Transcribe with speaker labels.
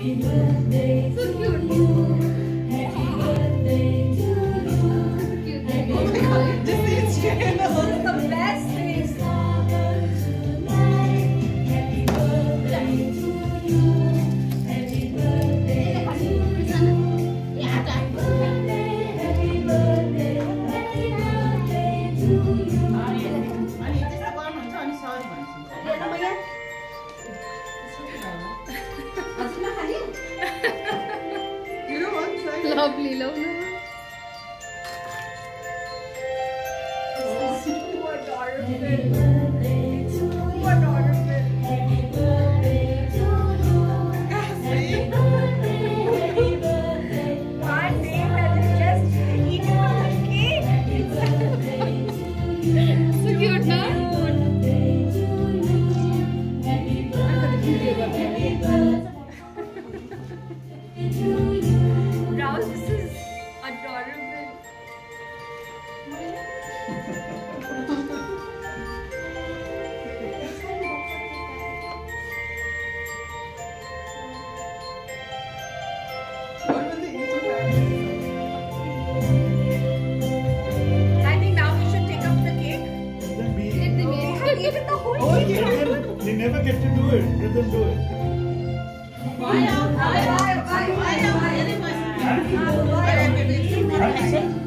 Speaker 1: So cute. This is the best thing.
Speaker 2: Lovely, lovely.
Speaker 1: So adorable. So adorable. One day that is just eating the cake.
Speaker 2: So cute, na?
Speaker 1: Now this is adorable. I think now we should take up the cake. They have eaten the whole
Speaker 3: Oh,
Speaker 1: cake.
Speaker 3: yeah, they never get to do it. Let them do it.
Speaker 1: Bye.